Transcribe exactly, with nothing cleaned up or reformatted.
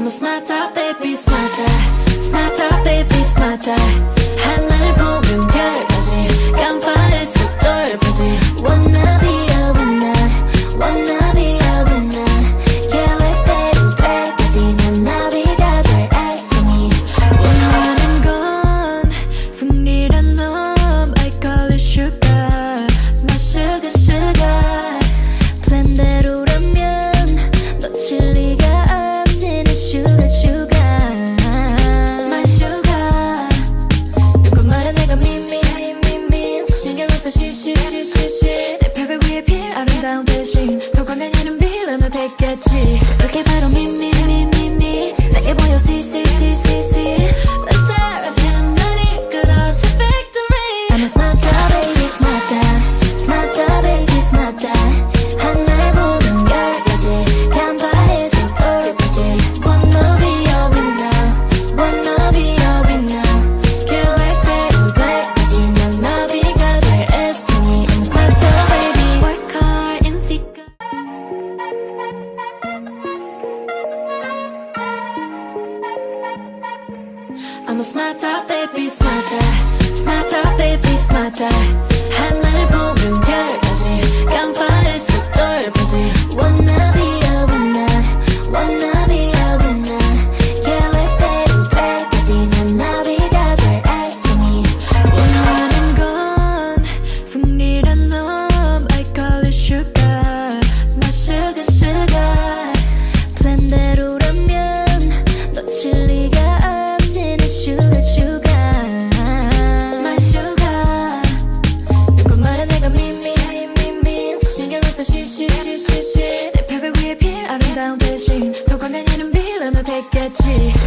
a smarter baby smarter smarter baby smarter 하늘 보면 별까지 깜빡했어 덜까지 Wanna be a winner Wanna be a winner 계획대로 때까지 난 나비가 될 애송이 원하는 건 승리란 놈 I call it sugar My sugar sugar 플랜대로라면 놓칠 리가 없지 내 sugar sugar My sugar 누구 말해 내가 미미미미미 신경을 써 쉬쉬쉬쉬쉬 내 패배 위에 필 아름다운 대신 더 광명하는 빌런을 택했지 그게 바로 미미미미미 내게 보여 see see see see see Let's seraphim 널 이끌어 to victory I'm a smarter baby smarter smarter baby smarter 하늘 보면 열까지 간파해서 돌까지 Wanna be a winner Wanna be a winner 계획대로 돼까지 난 나비가 될 애송이 I'm a smarter baby Work hard and seek I'm a smarter baby smarter smarter baby smarter 하늘 보면 별까지 깜빡했어 덜까지 Wanna be a winner Wanna be a winner 계획대로 돼까지 난 나비가 될 애송이 원하는 건 승리란 놈 I call it sugar My sugar sugar 플랜대로라면 놓칠 리가 없지 내 sugar sugar My sugar 누구 말해 내가 미미미미미 신경을 써 쉬쉬쉬쉬쉬 내 패배 위에 필 아름다운 대신 더 광명하는 빌런을 택했지